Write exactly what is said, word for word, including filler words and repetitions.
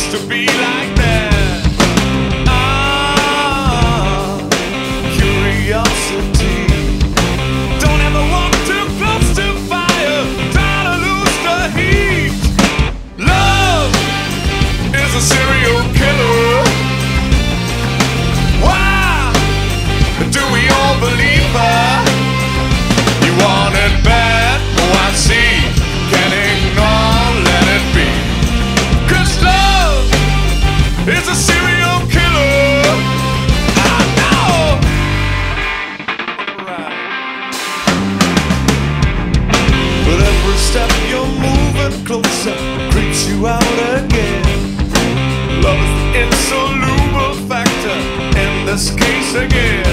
to be like that. Ah, curiosity. Don't ever walk too close to fire, try to lose the heat. Love is a serial killer. Why do we all believe her? You want it bad? Oh, I see. Can't ignore, let it be. 'Cause love is a serial killer. I know. Alright. But every step you're moving closer creeps you out again. Love is the insoluble factor in this case again.